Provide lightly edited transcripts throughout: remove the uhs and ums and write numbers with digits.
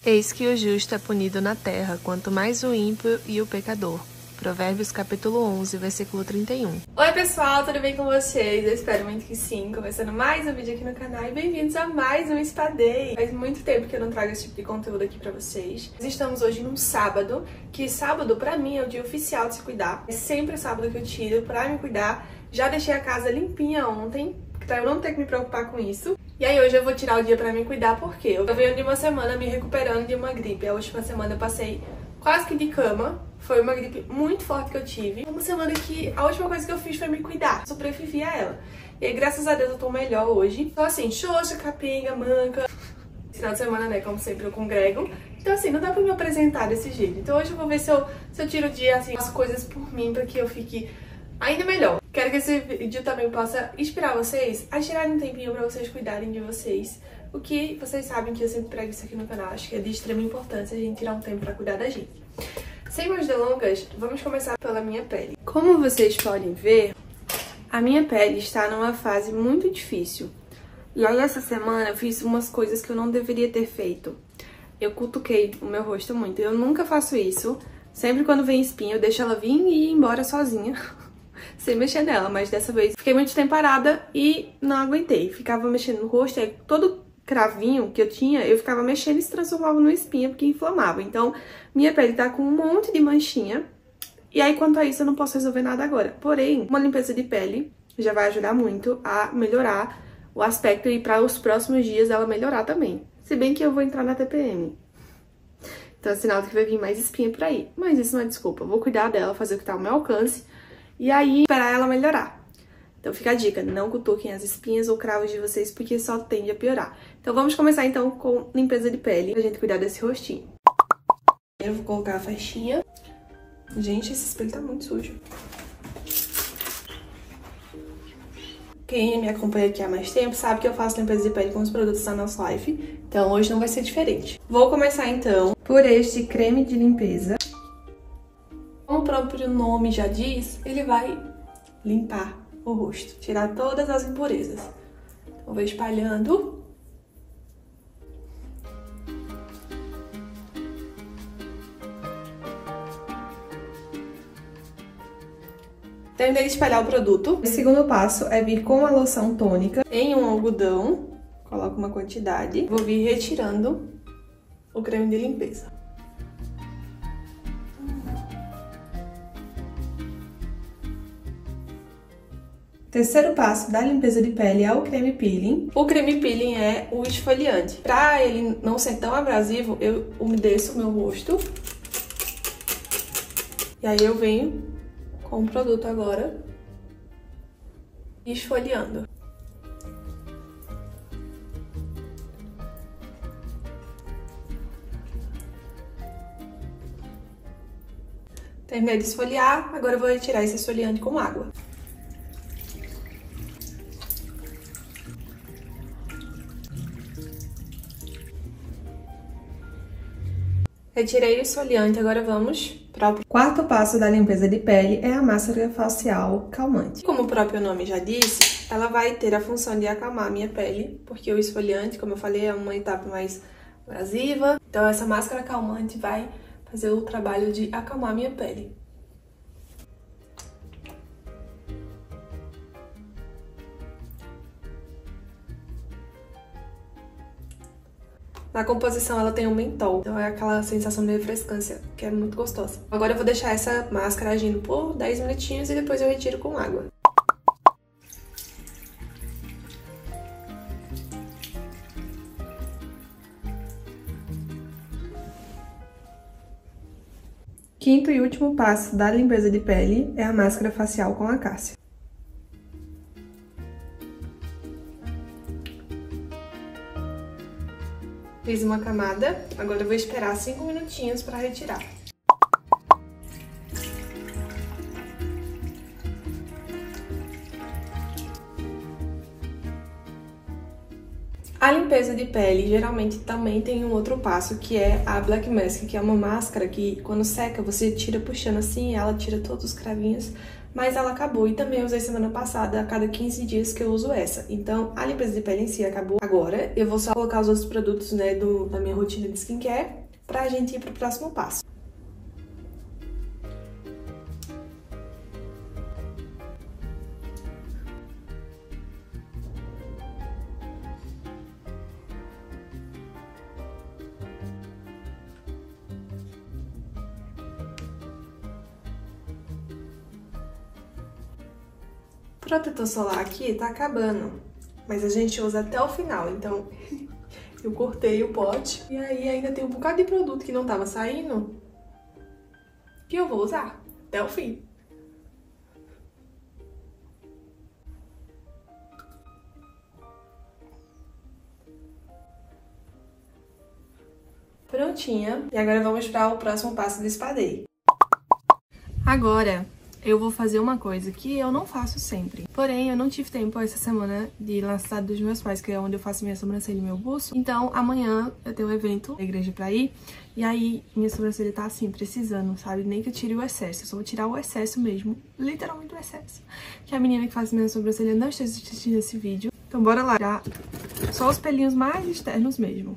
Eis que o justo é punido na terra, quanto mais o ímpio e o pecador. Provérbios capítulo 11, versículo 31. Oi pessoal, tudo bem com vocês? Eu espero muito que sim. Começando mais um vídeo aqui no canal e bem-vindos a mais um Spa Day. Faz muito tempo que eu não trago esse tipo de conteúdo aqui pra vocês. Nós estamos hoje num sábado, que sábado pra mim é o dia oficial de se cuidar. É sempre o sábado que eu tiro pra me cuidar. Já deixei a casa limpinha ontem, pra eu não ter que me preocupar com isso. E aí hoje eu vou tirar o dia pra me cuidar, porque eu venho de uma semana me recuperando de uma gripe. A última semana eu passei quase que de cama. Foi uma gripe muito forte que eu tive. Uma semana que a última coisa que eu fiz foi me cuidar. Sobrevivi a ela. E aí, graças a Deus, eu tô melhor hoje. Então assim, xoxa, capenga, manca. Final de semana, né, como sempre, eu congrego. Então assim, não dá pra me apresentar desse jeito. Então hoje eu vou ver se eu tiro o dia, assim, as coisas por mim, pra que eu fique ainda melhor. Quero que esse vídeo também possa inspirar vocês a tirarem um tempinho pra vocês cuidarem de vocês. O que vocês sabem que eu sempre prego isso aqui no canal. Acho que é de extrema importância a gente tirar um tempo pra cuidar da gente. Sem mais delongas, vamos começar pela minha pele. Como vocês podem ver, a minha pele está numa fase muito difícil. E aí essa semana eu fiz umas coisas que eu não deveria ter feito. Eu cutuquei o meu rosto muito. Eu nunca faço isso. Sempre quando vem espinha eu deixo ela vir e ir embora sozinha. Sem mexer nela, mas dessa vez fiquei muito tempo parada e não aguentei. Ficava mexendo no rosto, aí todo cravinho que eu tinha, eu ficava mexendo e se transformava numa espinha porque inflamava. Então, minha pele tá com um monte de manchinha. E aí, quanto a isso, eu não posso resolver nada agora. Porém, uma limpeza de pele já vai ajudar muito a melhorar o aspecto e para os próximos dias ela melhorar também. Se bem que eu vou entrar na TPM. Então é sinal de que vai vir mais espinha por aí. Mas isso não é desculpa. Eu vou cuidar dela, fazer o que tá ao meu alcance. E aí, esperar ela melhorar. Então fica a dica, não cutuquem as espinhas ou cravos de vocês, porque só tende a piorar. Então vamos começar então com limpeza de pele, pra gente cuidar desse rostinho. Eu vou colocar a faixinha. Gente, esse espelho tá muito sujo. Quem me acompanha aqui há mais tempo sabe que eu faço limpeza de pele com os produtos da Nossa Life. Então hoje não vai ser diferente. Vou começar então por este creme de limpeza. Como o próprio nome já diz, ele vai limpar o rosto, tirar todas as impurezas. Então, vou espalhando. Terminei de espalhar o produto. O segundo passo é vir com a loção tônica em um algodão. Coloco uma quantidade. Vou vir retirando o creme de limpeza. Terceiro passo da limpeza de pele é o creme peeling. O creme peeling é o esfoliante. Para ele não ser tão abrasivo, eu umedeço o meu rosto. E aí eu venho com o produto agora, esfoliando. Terminei de esfoliar, agora eu vou retirar esse esfoliante com água. Retirei o esfoliante, agora vamos para o quarto passo da limpeza de pele, é a máscara facial calmante. Como o próprio nome já disse, ela vai ter a função de acalmar a minha pele, porque o esfoliante, como eu falei, é uma etapa mais abrasiva. Então essa máscara calmante vai fazer o trabalho de acalmar a minha pele. Na composição ela tem um mentol, então é aquela sensação de refrescância, que é muito gostosa. Agora eu vou deixar essa máscara agindo por 10 minutinhos e depois eu retiro com água. Quinto e último passo da limpeza de pele é a máscara facial com acácia. Fiz uma camada, agora eu vou esperar 5 minutinhos para retirar. A limpeza de pele geralmente também tem um outro passo, que é a Black Mask, que é uma máscara que quando seca você tira puxando assim, ela tira todos os cravinhos, mas ela acabou. E também eu usei semana passada, a cada 15 dias que eu uso essa. Então a limpeza de pele em si acabou. Agora eu vou só colocar os outros produtos, né, da minha rotina de skincare pra gente ir pro próximo passo. O protetor solar aqui tá acabando, mas a gente usa até o final, então eu cortei o pote. E aí ainda tem um bocado de produto que não tava saindo, que eu vou usar até o fim. Prontinha. E agora vamos para o próximo passo do Spa Day. Agora eu vou fazer uma coisa que eu não faço sempre. Porém, eu não tive tempo essa semana de ir na cidade dos meus pais, que é onde eu faço minha sobrancelha e meu buço. Então, amanhã eu tenho um evento na igreja pra ir. E aí, minha sobrancelha tá assim, precisando, sabe? Nem que eu tire o excesso. Eu só vou tirar o excesso mesmo. Literalmente o excesso. Que a menina que faz minha sobrancelha não esteja assistindo esse vídeo. Então, bora lá. Tirar só os pelinhos mais externos mesmo.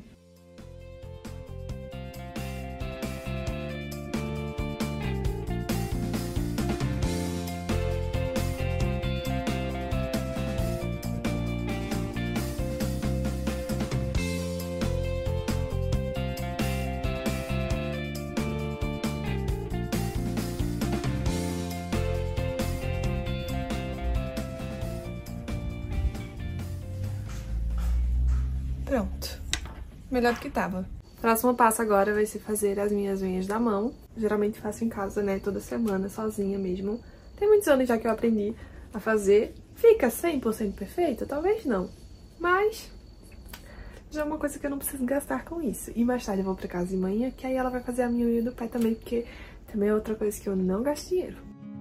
Pronto. Melhor do que tava. Próximo passo agora vai ser fazer as minhas unhas da mão. Geralmente faço em casa, né? Toda semana, sozinha mesmo. Tem muitos anos já que eu aprendi a fazer. Fica 100% perfeita? Talvez não. Mas já é uma coisa que eu não preciso gastar com isso. E mais tarde eu vou pra casa de manhã, que aí ela vai fazer a minha unha do pé também, porque também é outra coisa que eu não gasto dinheiro.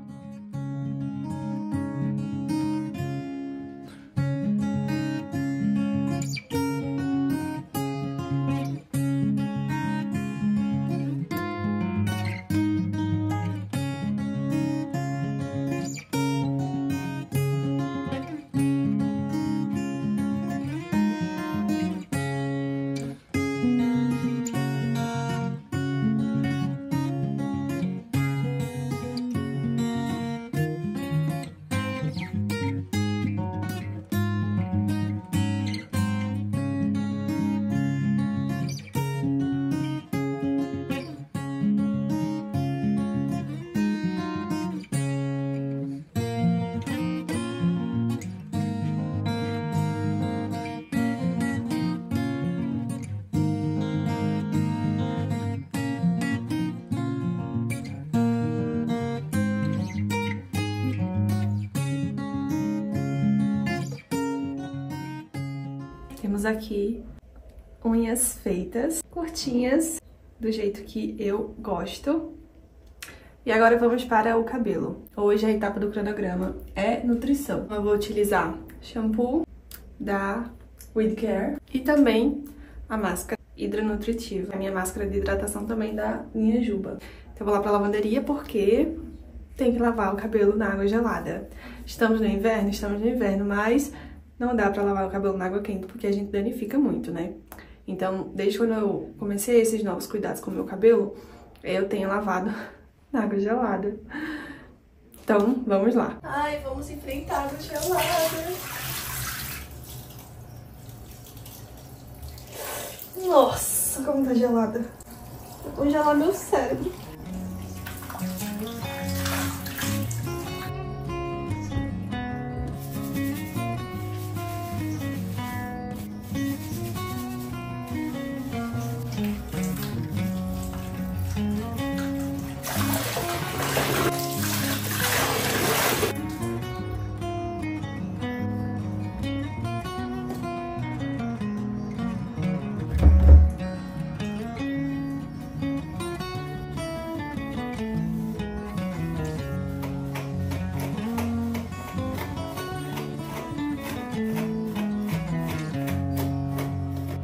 Temos aqui unhas feitas, curtinhas, do jeito que eu gosto. E agora vamos para o cabelo. Hoje a etapa do cronograma é nutrição. Eu vou utilizar shampoo da With Care e também a máscara hidronutritiva. A minha máscara de hidratação também da Linha Juba. Então eu vou lá pra lavanderia porque tem que lavar o cabelo na água gelada. Estamos no inverno, mas não dá pra lavar o cabelo na água quente porque a gente danifica muito, né? Então, desde quando eu comecei esses novos cuidados com o meu cabelo, eu tenho lavado na água gelada. Então, vamos lá. Ai, vamos enfrentar a água gelada. Nossa, como tá gelada. Vou congelar meu cérebro.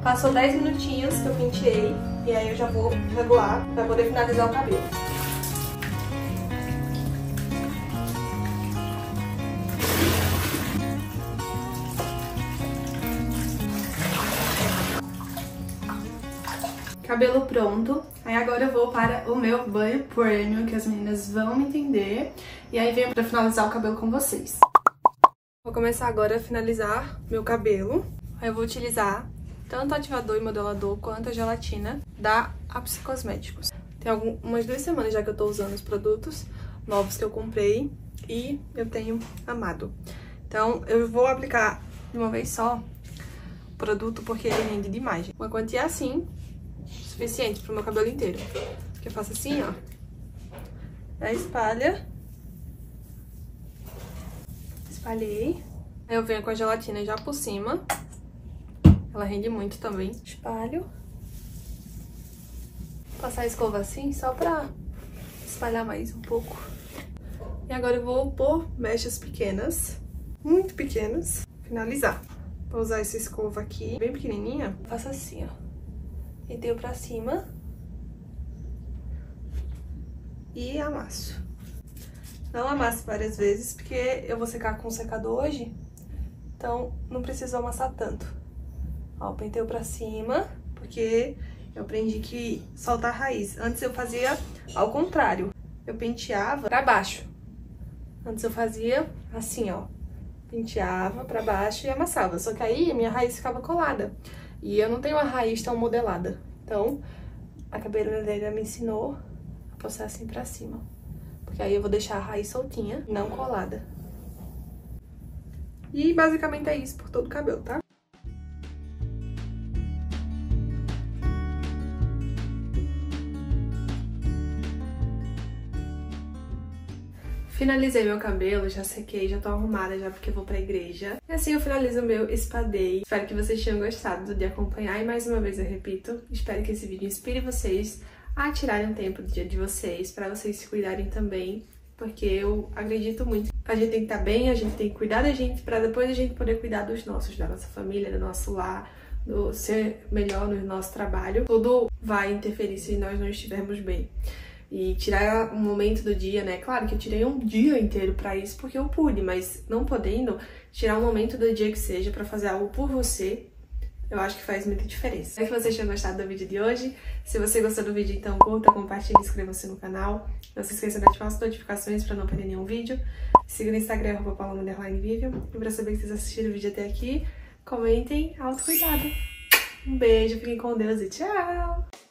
Passou 10 minutinhos que eu penteei e aí eu já vou regular pra poder finalizar o cabelo. Cabelo pronto, aí agora eu vou para o meu banho premium, que as meninas vão me entender, e aí venho para finalizar o cabelo com vocês. Vou começar agora a finalizar meu cabelo, aí eu vou utilizar tanto ativador e modelador quanto a gelatina da Ápice Cosméticos. Tem umas 2 semanas já que eu tô usando os produtos novos que eu comprei e eu tenho amado. Então eu vou aplicar de uma vez só o produto porque ele rende demais. Uma quantia assim, suficiente pro meu cabelo inteiro. Que eu faço assim, ó. Aí espalha. Espalhei. Aí eu venho com a gelatina já por cima. Ela rende muito também. Espalho. Passar a escova assim, só pra espalhar mais um pouco. E agora eu vou pôr mechas pequenas. Muito pequenas. Finalizar. Vou usar essa escova aqui, bem pequenininha. Faço assim, ó. E deu pra cima. E amasso. Não amasso várias vezes, porque eu vou secar com o secador hoje. Então, não preciso amassar tanto. Ó, penteio pra cima, porque eu aprendi que soltar a raiz. Antes eu fazia ao contrário. Eu penteava pra baixo. Antes eu fazia assim, ó. Penteava pra baixo e amassava. Só que aí a minha raiz ficava colada. E eu não tenho uma raiz tão modelada. Então, a cabeleireira me ensinou a passar assim pra cima. Porque aí eu vou deixar a raiz soltinha, não colada. E basicamente é isso por todo o cabelo, tá? Finalizei meu cabelo, já sequei, já tô arrumada já porque eu vou pra igreja. E assim eu finalizo o meu spa day. Espero que vocês tenham gostado de acompanhar e mais uma vez eu repito, espero que esse vídeo inspire vocês a tirarem um tempo do dia de vocês, pra vocês se cuidarem também, porque eu acredito muito. A gente tem que estar bem, a gente tem que cuidar da gente pra depois a gente poder cuidar dos nossos, da nossa família, do nosso lar, do ser melhor no nosso trabalho. Tudo vai interferir se nós não estivermos bem. E tirar um momento do dia, né? Claro que eu tirei um dia inteiro pra isso porque eu pude, mas não podendo, tirar um momento do dia que seja pra fazer algo por você, eu acho que faz muita diferença. Espero que vocês tenham gostado do vídeo de hoje. Se você gostou do vídeo, então curta, compartilhe e inscreva-se no canal. Não se esqueça de ativar as notificações pra não perder nenhum vídeo. Siga no Instagram, @paula_vivian. E pra saber que vocês assistiram o vídeo até aqui, comentem autocuidado. Um beijo, fiquem com Deus e tchau!